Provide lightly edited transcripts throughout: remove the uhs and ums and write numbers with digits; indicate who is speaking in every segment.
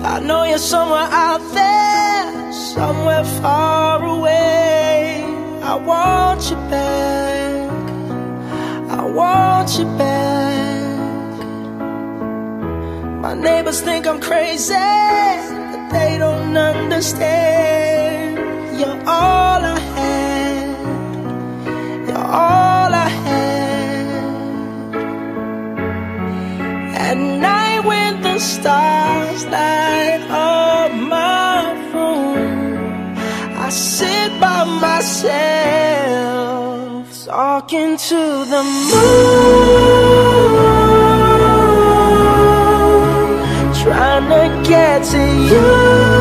Speaker 1: I know you're somewhere out there, somewhere far away. I want you back, I want you back. My neighbors think I'm crazy, but they don't understand. You're all I had, you're all I had. At night when the stars light up my room, I sit by myself, talking to the moon, trying to get to you.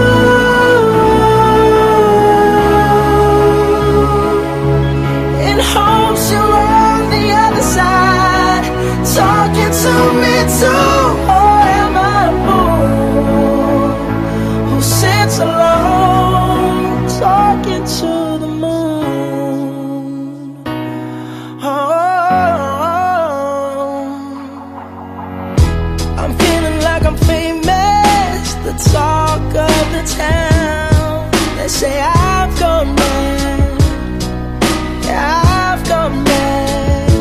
Speaker 1: In hopes you're on the other side, talking to me too. Or am I a fool who sits alone, talking to the moon? I'm feeling like I'm famous, the talk of the town. They say I've gone mad, yeah, I've gone mad.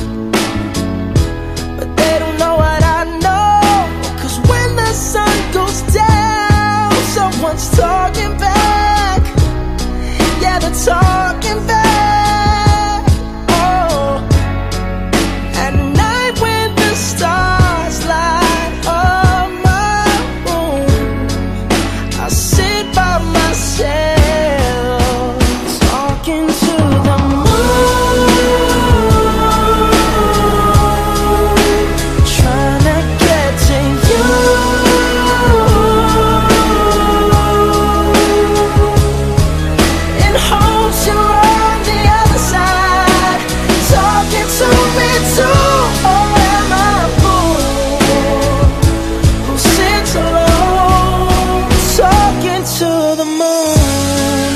Speaker 1: But they don't know what I know, 'cause when the sun goes down, someone's talking back. Yeah, they're talking back. Oh, at night when the stars light up my room, I sit by myself, talking to the moon, trying to get to you. In hopes you're on the other side, talking to me too. Or am I a fool who sits alone, talking to the moon?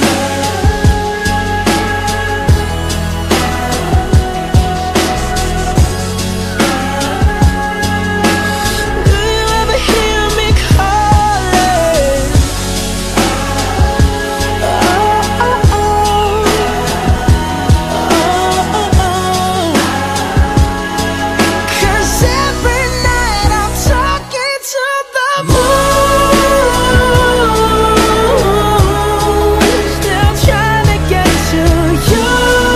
Speaker 1: Do you ever hear me calling? Oh, oh, oh. Oh, oh, oh. 'Cause every night I'm talking to the moon, still trying to get to you.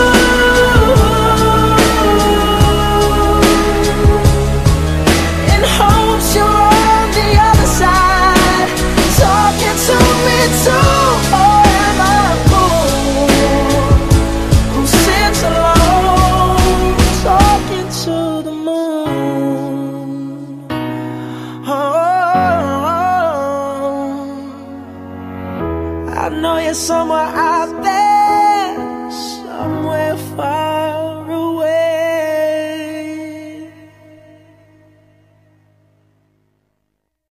Speaker 1: In hopes you're on the other side, talking to me too. Or am I a fool who sits alone, talking to the moon? Oh, I know you're somewhere